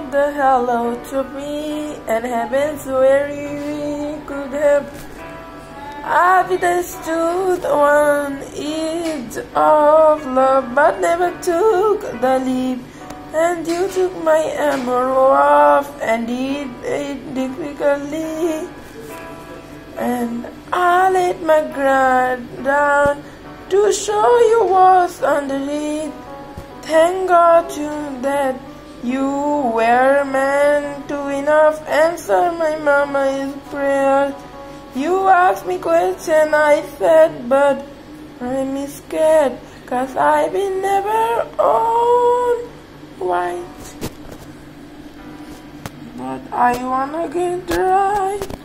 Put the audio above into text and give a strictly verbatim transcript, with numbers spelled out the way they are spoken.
the hello to me, and heaven's weary we could have understood one edge of love, but never took the leap. And you took my emerald off and did it difficultly. And I let my guard down to show you what's underneath. Thank God you that you were meant to enough answer my mama's prayer. You asked me question, I said, but I'm scared, cause I've been never on white. But I wanna get right.